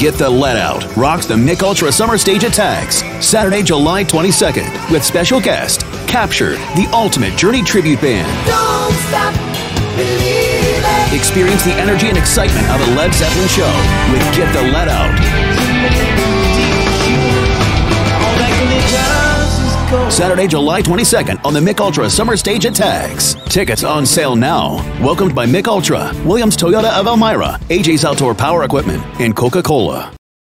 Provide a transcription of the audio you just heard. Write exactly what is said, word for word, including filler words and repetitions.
Get the Let Out rocks the Mich Ultra Summer Stage at Tags, Saturday, July twenty-second, with special guest, Capture, the ultimate Journey tribute band. Don't stop believing. Experience the energy and excitement of a Led Zeppelin show with Get the Let Out. Saturday, July twenty-second on the Mich Ultra Summer Stage at Tags. Tickets on sale now. Welcomed by Mich Ultra, Williams Toyota of Elmira, A J's Outdoor Power Equipment, and Coca-Cola.